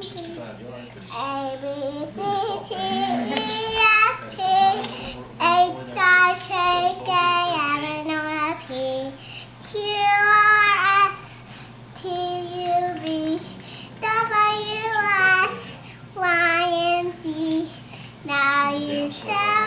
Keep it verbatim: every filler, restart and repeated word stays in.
sixty-five yards, but he's A, B, C, really D, tall. E, F, G, H, I, J, K, L, M, N, O, P, Q, R, S, T, U, V, W, X, Y, and Z. Now you shall